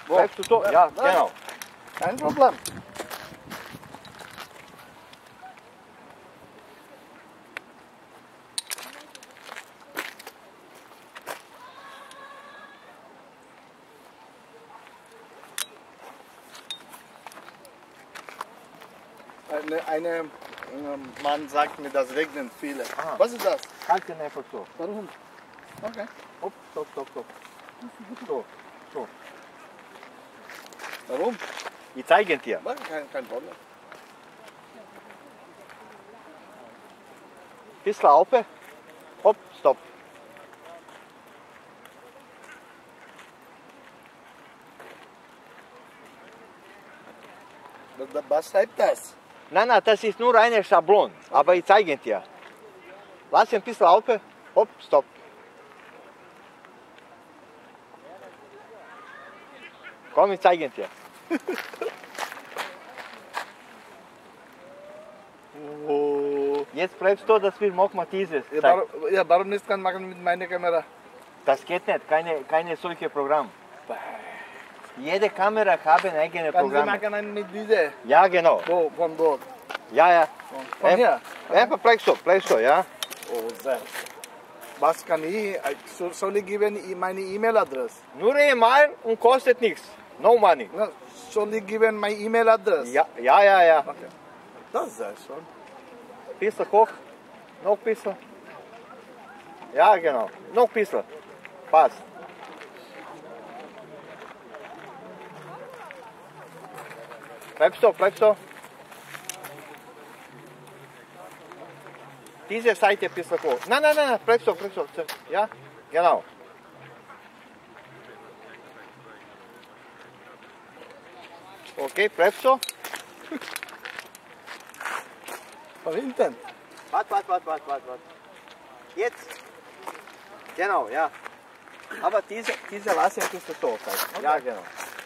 Bleibst du so? Ja, genau. Kein Problem. Mann sagt mir, das regnet viele. Aha. Was ist das? Halt den einfach so. Warum? Okay. Hopp, stopp, stopp, stopp. So, so. Warum? Ich zeige dir. Kein Problem. Bisschen auf. Hopp, stopp. Was heißt das? Nein, nein, das ist nur eine Schablon. Aber ich zeige dir. Lass ein bisschen auf. Hopp, stopp. Komm, ich zeige dir. Oh. Jetzt bleibst du, dass wir machen dieses. Warum nicht kann machen mit meiner Kamera? Das geht nicht, keine solche Programm. Jede Kamera hat ein eigenes Kann Sie Programm. machen mit dieser? Ja, genau. Wo? Von dort? Ja, ja. Von hier? Einfach bleibst du, ja. Oh, sehr. Was kann ich? Soll ich geben meine E-Mail-Adresse? Nur einmal und kostet nichts. No money. Soll ich geben meine E-Mail-Adresse? Ja, ja, ja, ja. Okay. Das ist sehr schön. Bisschen hoch. Noch bisschen. Ja, genau. Noch bisschen. Passt. Bleibst du. Diese Seite ein bisschen hoch. Nein, bleibst du. Ja, genau. Okay, bleibst du. Von hinten? Warte. Jetzt. Genau, ja. Aber diese lasse ich ein bisschen so. Okay. Ja, genau.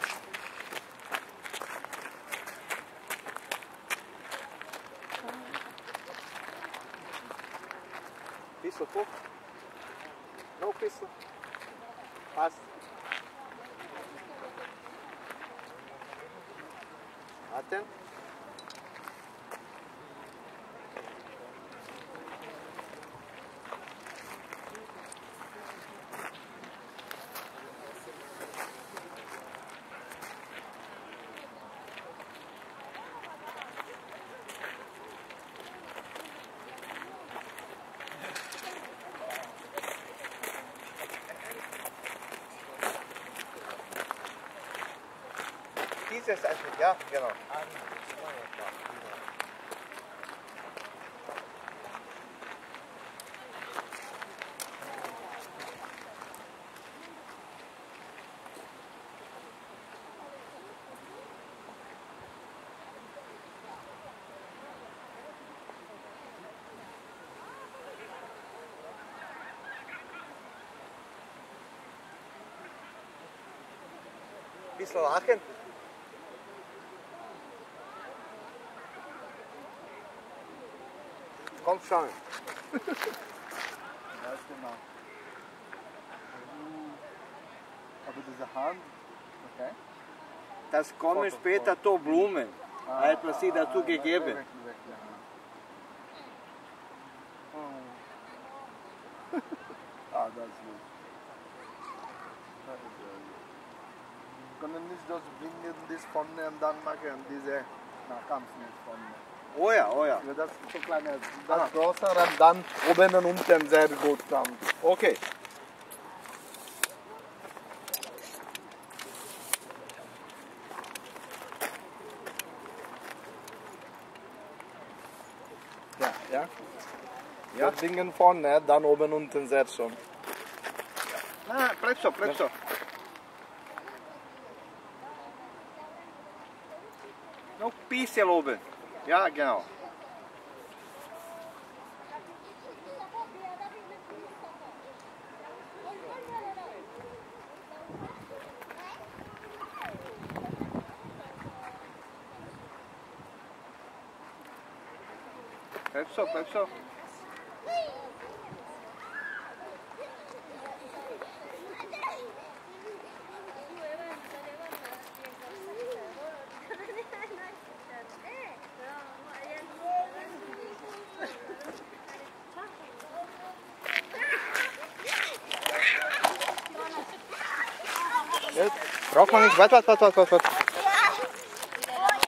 Bisschen hoch. Noch ein bisschen. Passt. Warten. Dieses einfach, ja, genau. Bisschen lachen. Komm schon. Ja, genau. Aber diese Hand, okay. Das kommen später zu Blumen. Etwas sie dazu gegeben. Das ist gut. Können nicht das bringen, das vorne und dann machen diese, kannst nicht vorne. Oh ja. Ja, das ist so kleiner, das größer und dann oben und unten sehr gut kommt. Okay. Ja. Das Ding vorne, dann oben und unten sehr schön. Ah, bleib so. Noch ein bisschen oben. Ja, genau. Bleib so. Braucht man nicht. Warte.